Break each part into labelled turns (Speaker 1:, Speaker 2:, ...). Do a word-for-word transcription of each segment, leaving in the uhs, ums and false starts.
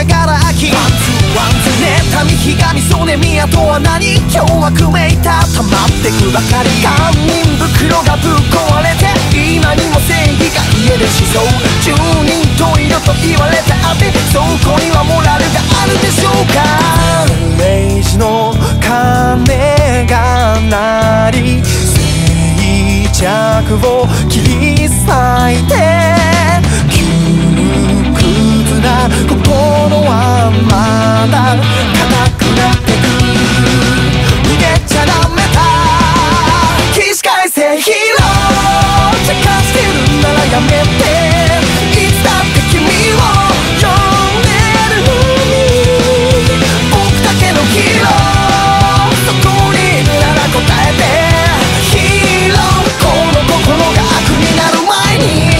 Speaker 1: がら空き妬みひがみそねみやとは何凶悪めいた溜まってくばかり堪忍袋がぶっ壊れて今にも正義が家で思想十人十色と言われてあってそこにはモラルがあるでしょうか明治の鐘が鳴り静寂を切り裂いて窮屈な心はまだ硬くなってく逃げちゃダメだ起死回生ヒーロー茶化してるんならやめていつだって君を呼んでるのに僕だけのヒーローそこにいるなら答えてヒーローこの心が悪になる前に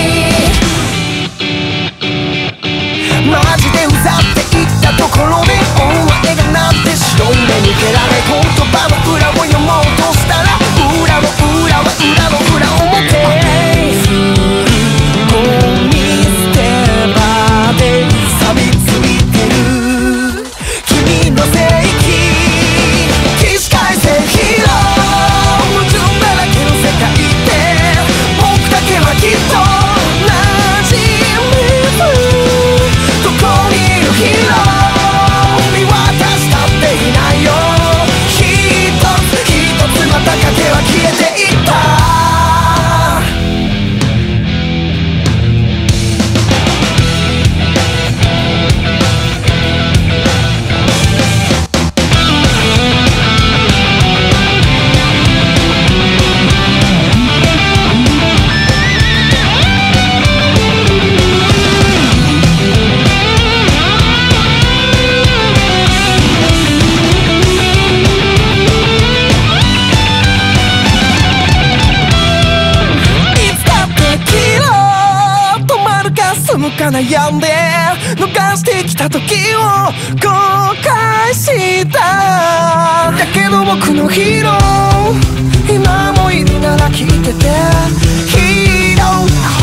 Speaker 1: マジでうざって言ったところでお前がなんて白い目に蹴られ言葉の裏を読もうとしたら裏の裏は裏の裏表ゴミ捨て場で錆びついてる君の正義起死回生ヒーロー矛盾だらけの世界で僕だけはきっと馴染めずどこにいるヒーロー見渡したっていないよ一つ一つまた影は消えていった悩んで逃してきた時を後悔しただけど僕のヒーロー今もいるなら聞いててヒーロー